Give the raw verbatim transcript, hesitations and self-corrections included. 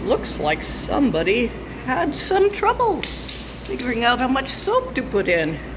Looks like somebody had some trouble figuring out how much soap to put in.